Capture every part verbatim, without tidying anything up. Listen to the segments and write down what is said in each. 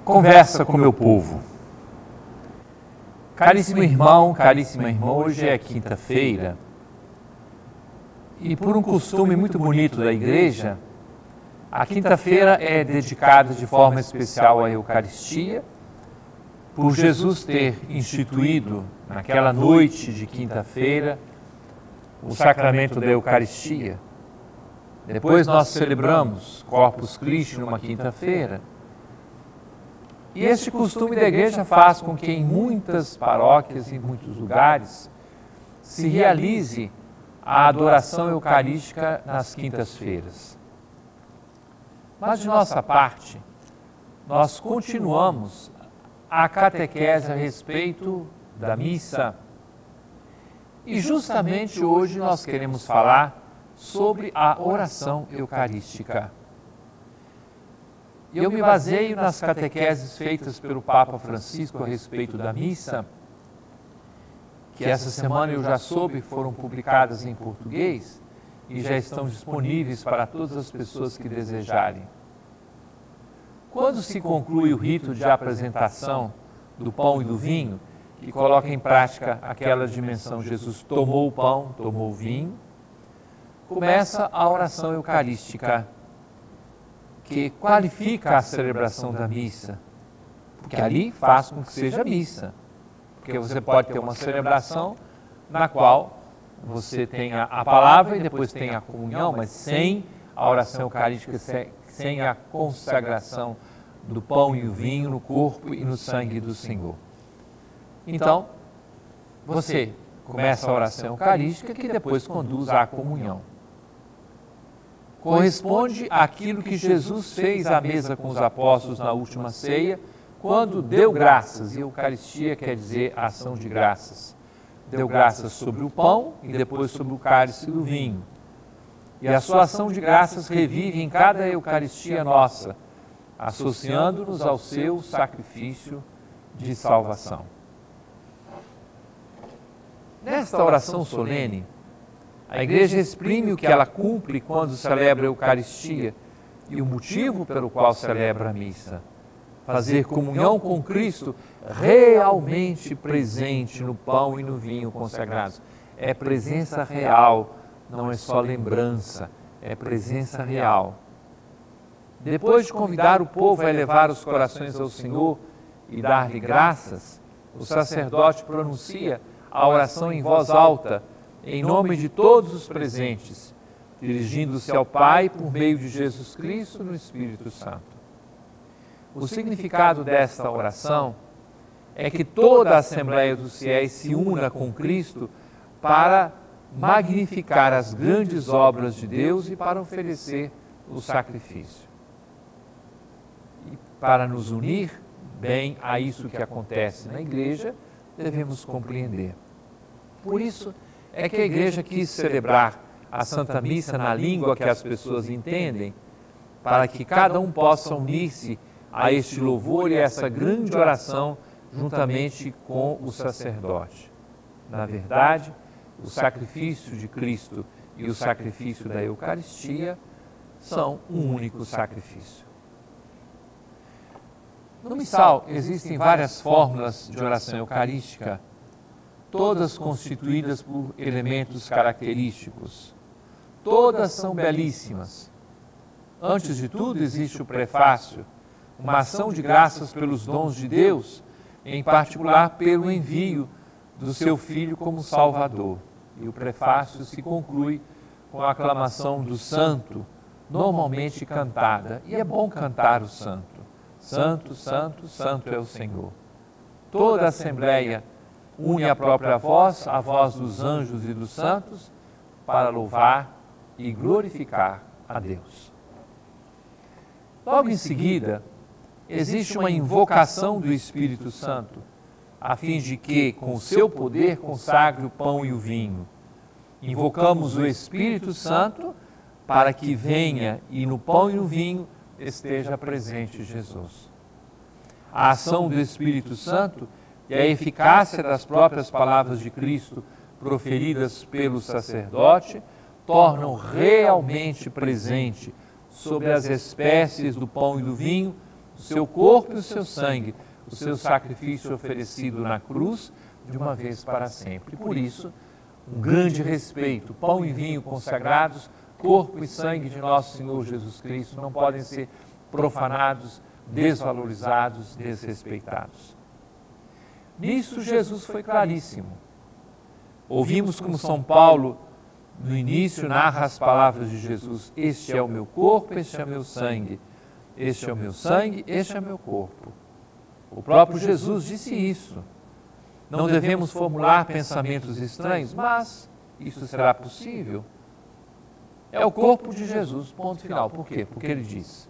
Conversa com meu povo. Caríssimo irmão, caríssima irmã, hoje é quinta-feira e por um costume muito bonito da igreja, a quinta-feira é dedicada de forma especial à Eucaristia, por Jesus ter instituído naquela noite de quinta-feira o sacramento da Eucaristia. Depois nós celebramos Corpus Christi numa quinta-feira. E este costume da igreja faz com que em muitas paróquias, em muitos lugares, se realize a adoração eucarística nas quintas-feiras. Mas de nossa parte, nós continuamos a catequese a respeito da missa. E justamente hoje nós queremos falar sobre a oração eucarística. Eu me baseio nas catequeses feitas pelo Papa Francisco a respeito da missa, que essa semana eu já soube foram publicadas em português e já estão disponíveis para todas as pessoas que desejarem. Quando se conclui o rito de apresentação do pão e do vinho, que coloca em prática aquela dimensão Jesus tomou o pão, tomou o vinho, começa a oração eucarística, que qualifica a celebração da missa, porque ali faz com que seja missa. Porque você pode ter uma celebração na qual você tenha a palavra e depois tem a comunhão, mas sem a oração eucarística, sem a consagração do pão e o vinho no corpo e no sangue do Senhor. Então, você começa a oração eucarística que depois conduz à comunhão. Corresponde àquilo que Jesus fez à mesa com os apóstolos na última ceia, quando deu graças, e Eucaristia quer dizer ação de graças. Deu graças sobre o pão e depois sobre o cálice do vinho. E a sua ação de graças revive em cada Eucaristia nossa, associando-nos ao seu sacrifício de salvação. Nesta oração solene, a igreja exprime o que ela cumpre quando celebra a Eucaristia e o motivo pelo qual celebra a missa. Fazer comunhão com Cristo realmente presente no pão e no vinho consagrados. É presença real, não é só lembrança, é presença real. Depois de convidar o povo a elevar os corações ao Senhor e dar-lhe graças, o sacerdote pronuncia a oração em voz alta, em nome de todos os presentes, dirigindo-se ao Pai por meio de Jesus Cristo no Espírito Santo. O significado desta oração é que toda a Assembleia dos Fiéis se una com Cristo para magnificar as grandes obras de Deus e para oferecer o sacrifício. E para nos unir bem a isso que acontece na igreja, devemos compreender. Por isso, é que a igreja quis celebrar a Santa Missa na língua que as pessoas entendem, para que cada um possa unir-se a este louvor e a essa grande oração juntamente com o sacerdote. Na verdade, o sacrifício de Cristo e o sacrifício da Eucaristia são um único sacrifício. No missal existem várias fórmulas de oração eucarística, todas constituídas por elementos característicos. Todas são belíssimas. Antes de tudo, existe o prefácio, uma ação de graças pelos dons de Deus, em particular pelo envio do seu Filho como Salvador. E o prefácio se conclui com a aclamação do santo, normalmente cantada. E é bom cantar o santo. Santo, santo, santo é o Senhor. Toda a Assembleia une a própria voz, a voz dos anjos e dos santos, para louvar e glorificar a Deus. Logo em seguida, existe uma invocação do Espírito Santo, a fim de que, com o seu poder, consagre o pão e o vinho. Invocamos o Espírito Santo para que venha e no pão e no vinho esteja presente Jesus. A ação do Espírito Santo e a eficácia das próprias palavras de Cristo proferidas pelo sacerdote tornam realmente presente sobre as espécies do pão e do vinho, o seu corpo e o seu sangue, o seu sacrifício oferecido na cruz de uma vez para sempre. Por isso, um grande respeito, pão e vinho consagrados, corpo e sangue de nosso Senhor Jesus Cristo, não podem ser profanados, desvalorizados, desrespeitados. Nisso Jesus foi claríssimo. Ouvimos como São Paulo, no início, narra as palavras de Jesus: este é o meu corpo, este é o meu sangue, este é o meu sangue, este é o meu corpo. O próprio Jesus disse isso. Não devemos formular pensamentos estranhos, mas isso será possível. É o corpo de Jesus, ponto final. Por quê? Porque ele disse.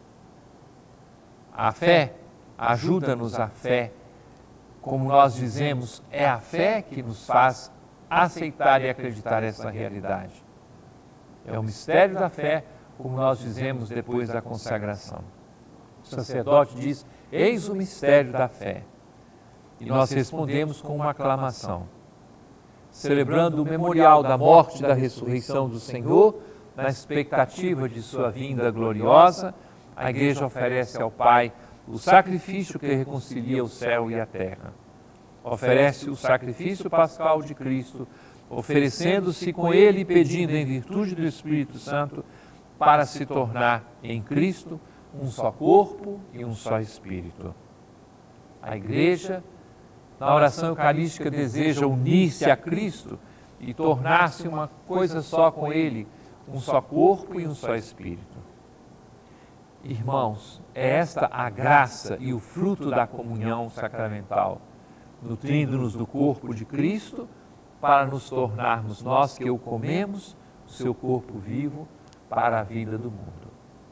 A fé, ajuda-nos a fé, como nós dizemos, é a fé que nos faz aceitar e acreditar essa realidade. É o mistério da fé, como nós dizemos depois da consagração. O sacerdote diz: eis o mistério da fé. E nós respondemos com uma aclamação. Celebrando o memorial da morte e da ressurreição do Senhor, na expectativa de sua vinda gloriosa, a Igreja oferece ao Pai o sacrifício que reconcilia o céu e a terra. Oferece o sacrifício pascal de Cristo, oferecendo-se com Ele e pedindo em virtude do Espírito Santo para se tornar em Cristo um só corpo e um só Espírito. A Igreja, na oração eucarística, deseja unir-se a Cristo e tornar-se uma coisa só com Ele, um só corpo e um só Espírito. Irmãos, é esta a graça e o fruto da comunhão sacramental, nutrindo-nos do corpo de Cristo para nos tornarmos nós que o comemos, o seu corpo vivo, para a vida do mundo.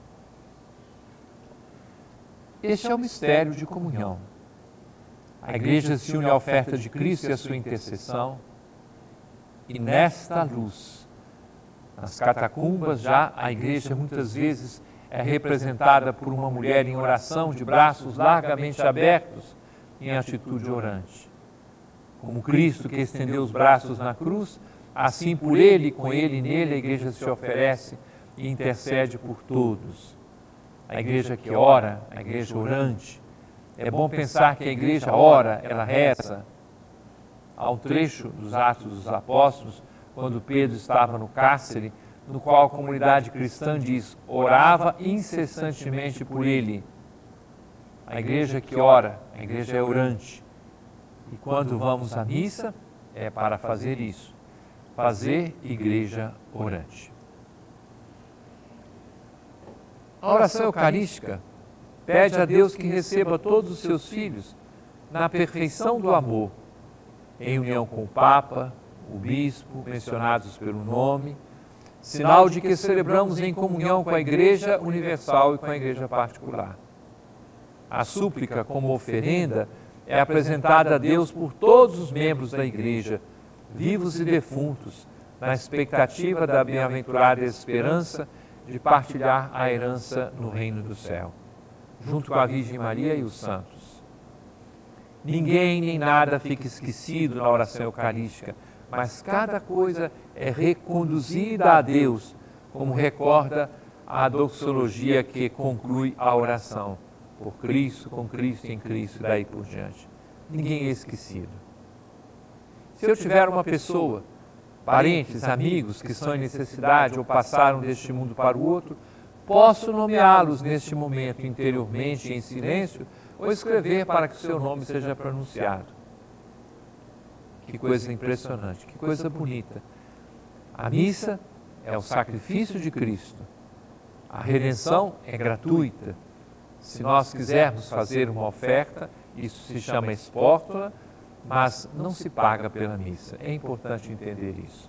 Este é o mistério de comunhão. A Igreja se une à oferta de Cristo e à sua intercessão, e nesta luz, nas catacumbas já, a Igreja muitas vezes é representada por uma mulher em oração, de braços largamente abertos, em atitude orante. Como Cristo que estendeu os braços na cruz, assim por Ele, com Ele e nele, a Igreja se oferece e intercede por todos. A Igreja que ora, a Igreja orante. É bom pensar que a Igreja ora, ela reza. Há um trecho dos Atos dos Apóstolos, quando Pedro estava no cárcere, no qual a comunidade cristã diz: orava incessantemente por ele. A Igreja que ora, a Igreja é orante. E quando vamos à missa, é para fazer isso, fazer Igreja orante. A oração eucarística pede a Deus que receba todos os seus filhos na perfeição do amor, em união com o Papa, o Bispo, mencionados pelo nome, sinal de que celebramos em comunhão com a Igreja universal e com a Igreja particular. A súplica, como oferenda, é apresentada a Deus por todos os membros da Igreja, vivos e defuntos, na expectativa da bem-aventurada esperança de partilhar a herança no reino do céu, junto com a Virgem Maria e os santos. Ninguém nem nada fica esquecido na oração eucarística, mas cada coisa é reconduzida a Deus, como recorda a doxologia que conclui a oração. Por Cristo, com Cristo e em Cristo, e daí por diante. Ninguém é esquecido. Se eu tiver uma pessoa, parentes, amigos que estão em necessidade ou passaram deste mundo para o outro, posso nomeá-los neste momento interiormente, em silêncio, ou escrever para que o seu nome seja pronunciado. Que coisa impressionante, que coisa bonita. A missa é o sacrifício de Cristo. A redenção é gratuita. Se nós quisermos fazer uma oferta, isso se chama espórtula, mas não se paga pela missa. É importante entender isso.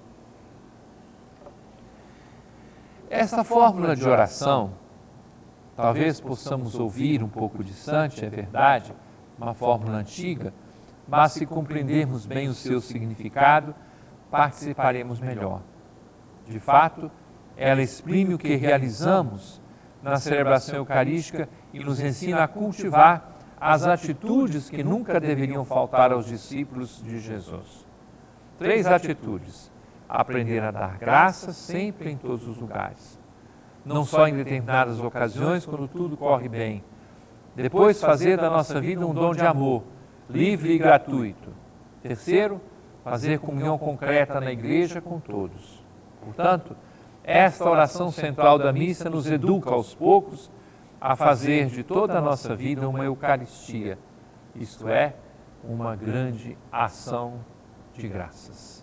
Essa fórmula de oração, talvez possamos ouvir um pouco distante, é verdade, uma fórmula antiga, mas se compreendermos bem o seu significado, participaremos melhor. De fato, ela exprime o que realizamos na celebração eucarística e nos ensina a cultivar as atitudes que nunca deveriam faltar aos discípulos de Jesus. Três atitudes: aprender a dar graça sempre em todos os lugares, não só em determinadas ocasiões, quando tudo corre bem, Depois, fazer da nossa vida um dom de amor, livre e gratuito. Terceiro, fazer comunhão concreta na igreja com todos. Portanto, esta oração central da missa nos educa aos poucos a fazer de toda a nossa vida uma Eucaristia, isto é, uma grande ação de graças.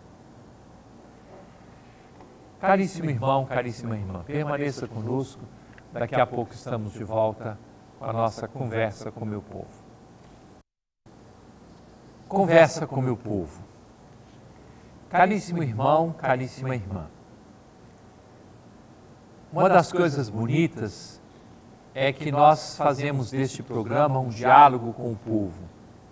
Caríssimo irmão, caríssima irmã, permaneça conosco, daqui a pouco estamos de volta com a nossa conversa com o meu povo. Conversa com o meu povo. Caríssimo irmão, caríssima irmã, uma das coisas bonitas é que nós fazemos deste programa um diálogo com o povo.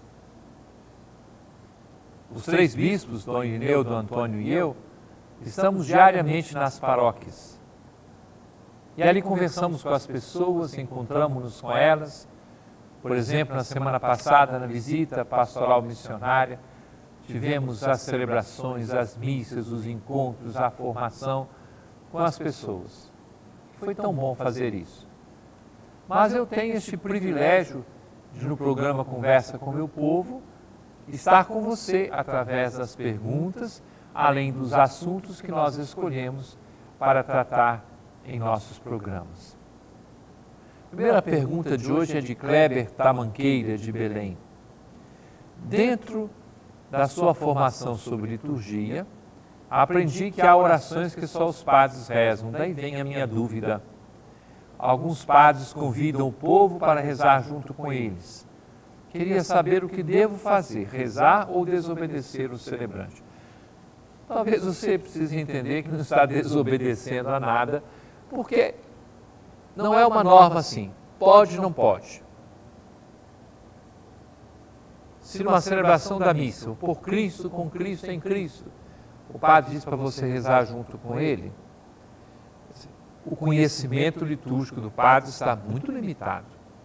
Os três bispos, Dom Irineu, Dom Antônio e eu, estamos diariamente nas paróquias. E ali conversamos com as pessoas, encontramos-nos com elas. Por exemplo, na semana passada, na visita pastoral missionária, tivemos as celebrações, as missas, os encontros, a formação com as pessoas. Foi tão bom fazer isso. Mas eu tenho este privilégio de, no programa Conversa com o Meu Povo, estar com você através das perguntas, além dos assuntos que nós escolhemos para tratar em nossos programas. A primeira pergunta de hoje é de Kleber Tamanqueira, de Belém. Dentro da sua formação sobre liturgia, aprendi que há orações que só os padres rezam. Daí vem a minha dúvida. Alguns padres convidam o povo para rezar junto com eles. Queria saber o que devo fazer, rezar ou desobedecer o celebrante. Talvez você precise entender que não está desobedecendo a nada, porque não é uma norma assim, pode ou não pode. Se numa celebração da missa, por Cristo, com Cristo, em Cristo, o padre diz para você rezar junto com ele, o conhecimento litúrgico do padre está muito limitado.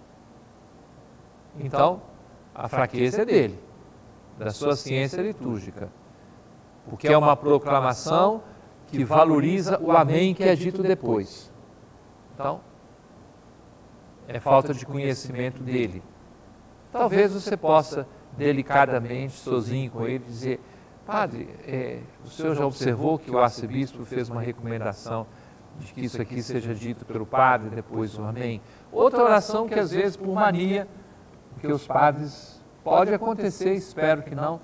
Então, a fraqueza é dele, da sua ciência litúrgica, porque é uma proclamação que valoriza o amém que é dito depois. Então, é falta de conhecimento dele. Talvez você possa, delicadamente, sozinho com ele, dizer: padre, é, o senhor já observou que o arcebispo fez uma recomendação de que isso aqui seja dito pelo padre, depois o amém? Outra oração que às vezes, por mania, porque os padres, pode acontecer, espero que não,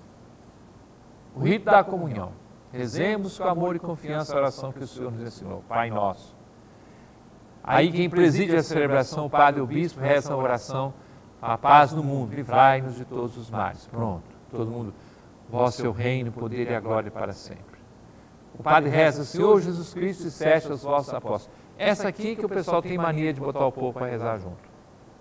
o rito da comunhão. Rezemos com amor e confiança a oração que o Senhor nos ensinou, Pai Nosso. Aí quem preside a celebração, o padre e o bispo, reza a oração: a paz no mundo, livrai-nos de todos os males. Pronto, todo mundo, vosso é o reino, o poder e a glória para sempre. O padre reza: Senhor Jesus Cristo, disseste aos vossos apóstolos. Essa aqui que o pessoal tem mania de botar o povo para rezar junto.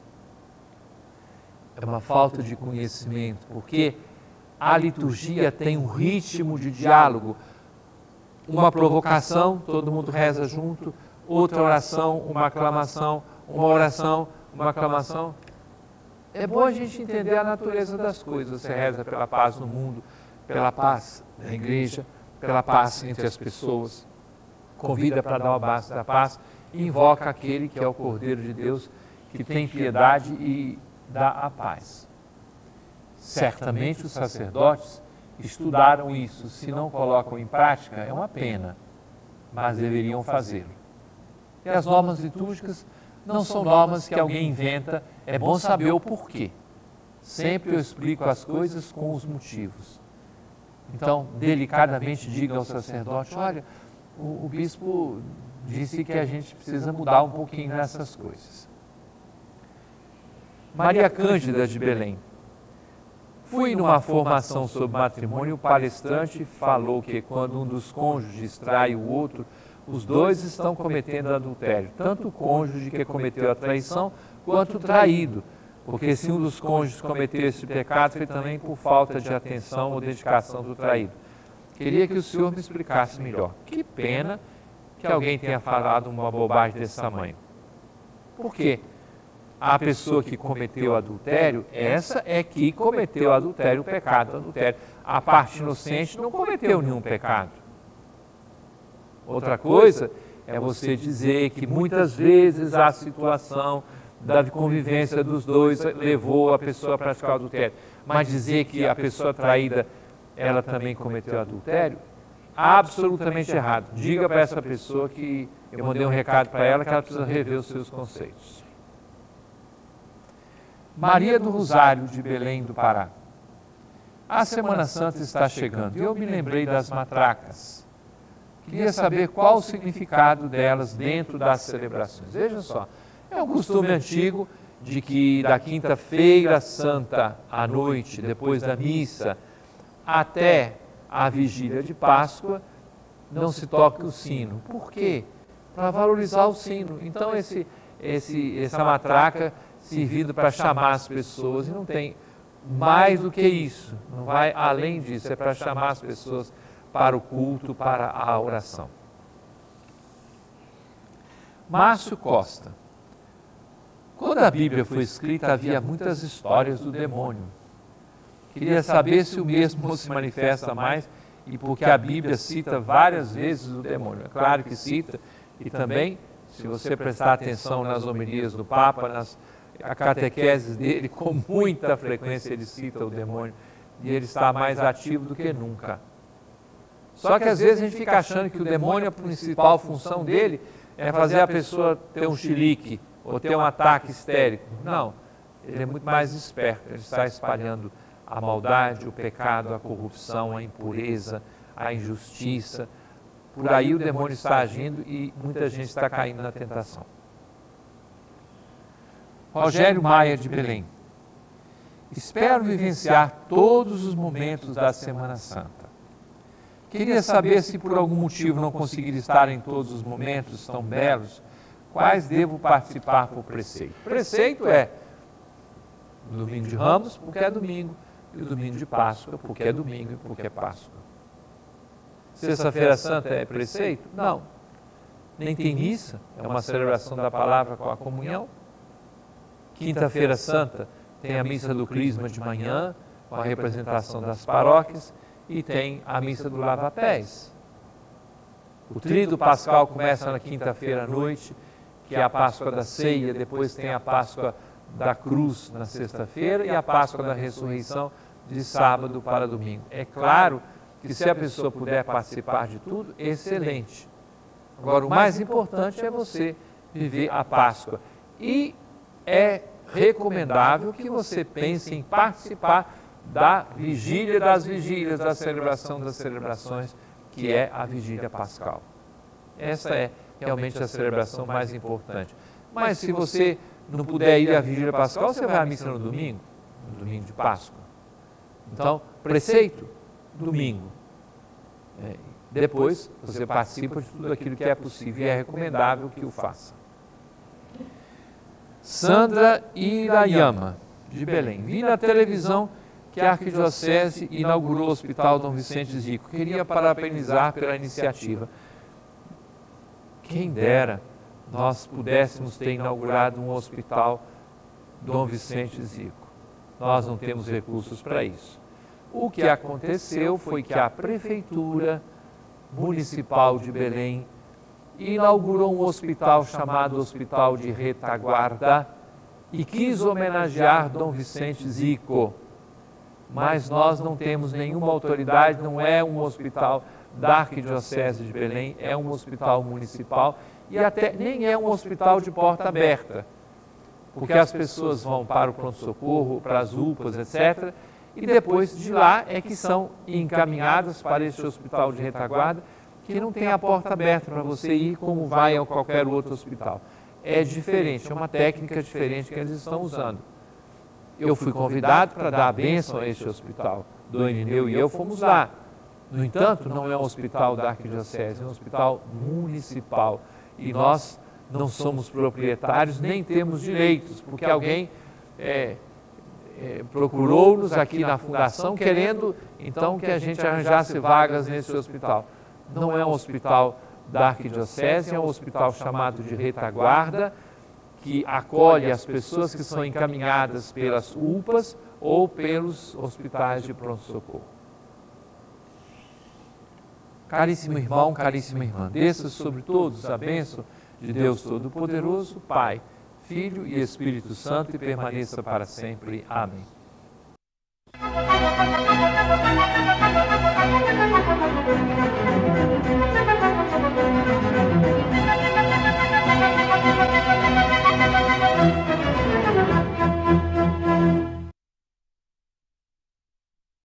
É uma falta de conhecimento, porque a liturgia tem um ritmo de diálogo. Uma provocação, todo mundo reza junto. Outra oração, uma aclamação. Uma oração, uma aclamação. É bom a gente entender a natureza das coisas. Você reza pela paz no mundo, pela paz na igreja, pela paz entre as pessoas. Convida para dar o abraço da paz e invoca aquele que é o Cordeiro de Deus, que tem piedade e dá a paz. Certamente os sacerdotes estudaram isso. Se não colocam em prática, é uma pena, mas deveriam fazê-lo. E as normas litúrgicas não são normas que alguém inventa, é bom saber o porquê. Sempre eu explico as coisas com os motivos. Então, delicadamente diga ao sacerdote: olha, o, o bispo disse que a gente precisa mudar um pouquinho nessas coisas. Maria Cândida, de Belém. Fui numa formação sobre matrimônio, o palestrante falou que quando um dos cônjuges trai o outro, os dois estão cometendo adultério, tanto o cônjuge que cometeu a traição, quanto o traído, porque se um dos cônjuges cometeu esse pecado, foi também por falta de atenção ou dedicação do traído. Queria que o senhor me explicasse melhor. Que pena que alguém tenha falado uma bobagem desse tamanho. Por quê? A pessoa que cometeu adultério, essa é que cometeu adultério, o pecado do adultério. A parte inocente não cometeu nenhum pecado. Outra coisa é você dizer que muitas vezes a situação da convivência dos dois levou a pessoa a praticar o adultério. Mas dizer que a pessoa traída, ela também cometeu adultério, absolutamente errado. Diga para essa pessoa que eu mandei um recado para ela que ela precisa rever os seus conceitos. Maria do Rosário, de Belém do Pará. A Semana Santa está chegando e eu me lembrei das matracas. Queria saber qual o significado delas dentro das celebrações. Veja só, é um costume antigo de que da quinta-feira santa à noite, depois da missa, até a vigília de Páscoa, não se toque o sino. Por quê? Para valorizar o sino. Então, esse, esse, essa matraca servindo para chamar as pessoas, e não tem mais do que isso, não vai além disso, é para chamar as pessoas para o culto, para a oração. Márcio Costa. Quando a Bíblia foi escrita, havia muitas histórias do demônio. Queria saber se o mesmo se manifesta mais e porque a Bíblia cita várias vezes o demônio. É claro que cita, e também, se você prestar atenção nas homilias do Papa, nas a catequese dele, com muita frequência ele cita o demônio, e ele está mais ativo do que nunca. Só que às vezes a gente fica achando que o demônio, a principal função dele é fazer a pessoa ter um chilique, ou ter um ataque histérico. Não, ele é muito mais esperto, ele está espalhando a maldade, o pecado, a corrupção, a impureza, a injustiça. Por aí o demônio está agindo e muita gente está caindo na tentação. Rogério Maia, de Belém. Espero vivenciar todos os momentos da Semana Santa. Queria saber se por algum motivo não conseguir estar em todos os momentos tão belos, quais devo participar por preceito. Preceito é o domingo de Ramos, porque é domingo, e o domingo de Páscoa, porque é domingo e porque é Páscoa. Sexta-feira Santa é preceito? Não. Nem tem missa, é uma celebração da palavra com a comunhão. Quinta-feira Santa tem a missa do Crisma de manhã, com a representação das paróquias, e tem a missa do lava-pés. O tríduo pascal começa na quinta-feira à noite, que é a Páscoa da ceia, depois tem a Páscoa da cruz na sexta-feira e a Páscoa da ressurreição de sábado para domingo. É claro que se a pessoa puder participar de tudo, excelente. Agora, o mais importante é você viver a Páscoa. E é recomendável que você pense em participar da vigília das vigílias, da celebração das celebrações, que é a vigília pascal. Essa é realmente a celebração mais importante. Mas se você não puder ir à vigília pascal, você vai à missa no domingo, no domingo de Páscoa. Então, preceito, domingo. É, depois, você participa de tudo aquilo que é possível e é recomendável que o faça. Sandra Irayama, de Belém. Vi na televisão que a Arquidiocese inaugurou o Hospital Dom Vicente Zico. Queria parabenizar pela iniciativa. Quem dera nós pudéssemos ter inaugurado um hospital Dom Vicente Zico. Nós não temos recursos para isso. O que aconteceu foi que a Prefeitura Municipal de Belém inaugurou um hospital chamado Hospital de Retaguarda e quis homenagear Dom Vicente Zico. Mas nós não temos nenhuma autoridade, não é um hospital da Arquidiocese de Belém, é um hospital municipal e até nem é um hospital de porta aberta, porque as pessoas vão para o pronto-socorro, para as U P As, etcétera, e depois de lá é que são encaminhadas para esse hospital de retaguarda, que não tem a porta aberta para você ir como vai a qualquer outro hospital. É diferente, é uma técnica diferente que eles estão usando. Eu fui convidado para dar a bênção a esse hospital. Dom Irineu e eu fomos lá. No entanto, não é um hospital da Arquidiocese, é um hospital municipal. E nós não somos proprietários, nem temos direitos, porque alguém é, é, procurou-nos aqui na fundação querendo, então, que a gente arranjasse vagas nesse hospital. Não é um hospital da Arquidiocese, é um hospital chamado de retaguarda, que acolhe as pessoas que são encaminhadas pelas U P As ou pelos hospitais de pronto-socorro. Caríssimo irmão, caríssima irmã, desça sobre todos a bênção de Deus Todo-Poderoso, Pai, Filho e Espírito Santo, e permaneça para sempre. Amém.